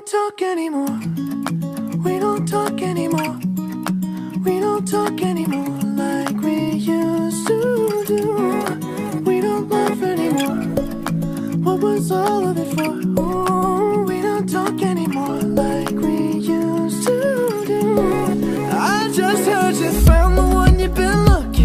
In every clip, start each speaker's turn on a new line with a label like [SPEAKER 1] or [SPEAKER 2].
[SPEAKER 1] don't talk anymore. We don't talk anymore. We don't talk anymore like we used to do. We don't laugh anymore. What was all of it for? Ooh, we don't talk anymore like we used to do. I just heard you found the one you've been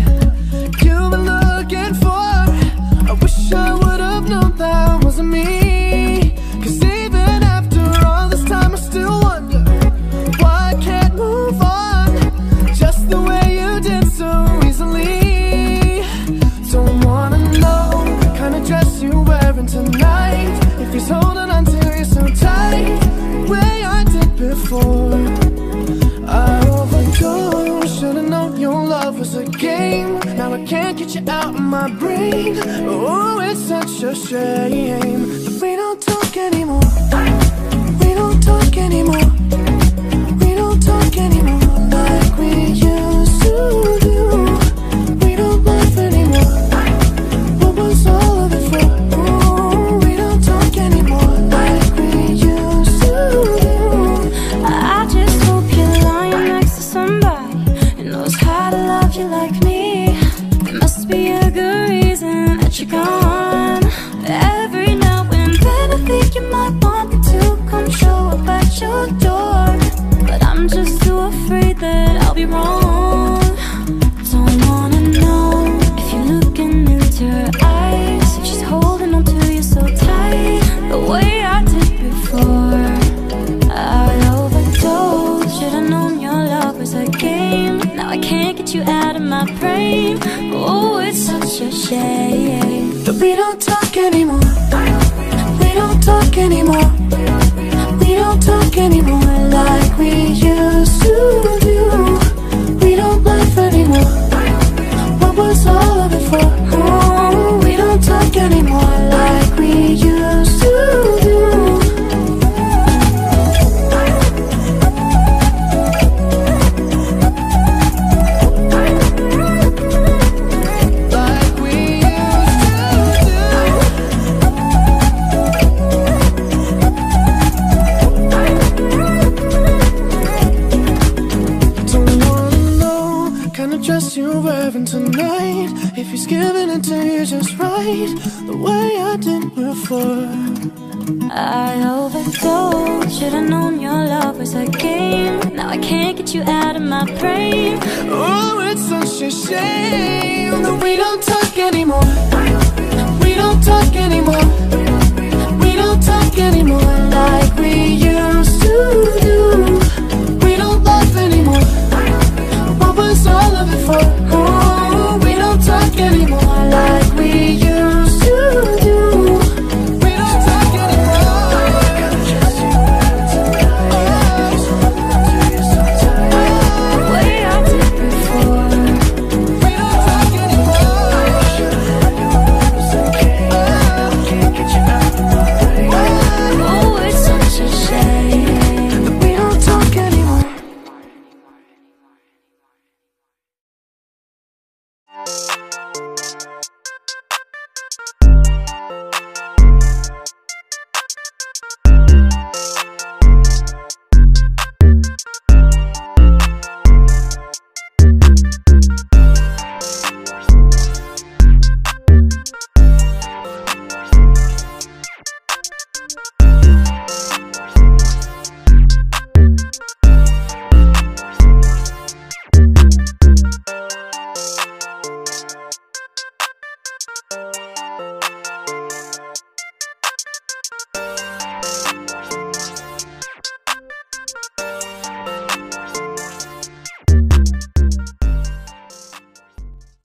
[SPEAKER 1] looking for. I wish I would've known that wasn't me. 'Cause even after all this time I still wonder why I can't move on just the way you did so easily. Don't wanna know the kind of dress you're wearing tonight, if he's holding on to you so tight, the way I did before. I overdosed, should've known your love was a game. Now I can't get you out of my brain. Oh, it's such a shame that we don't talk anymore. We don't talk anymore. We don't talk anymore like we used to do. We don't laugh anymore. What was all of it for? Ooh, we don't talk anymore like we used to do.
[SPEAKER 2] I just hope you're lying next to somebody who knows how to love you like me. There must be a good reason that you're gone. Every now and then I think you might want me to come show up at your door, but I'm just too afraid that I'll be wrong. Don't wanna know if you're looking into her eyes, if she's holding on to you so tight, the way I did before. I overdosed, should've known your love was a game. Now I can't get you out of my brain. Oh, it's such a shame
[SPEAKER 1] that we don't talk anymore. We don't talk anymore. We don't talk anymore like we used to do. We don't laugh anymore. What was all of it for? Oh, we don't talk anymore like we used to do. Dress you're wearing tonight, if he's giving it to you just right, the way I did before.
[SPEAKER 2] I overdosed, should've known your love was a game. Now I can't get you out of my brain.
[SPEAKER 1] Oh, it's such a shame that we don't talk anymore. We don't talk anymore. We don't talk anymore like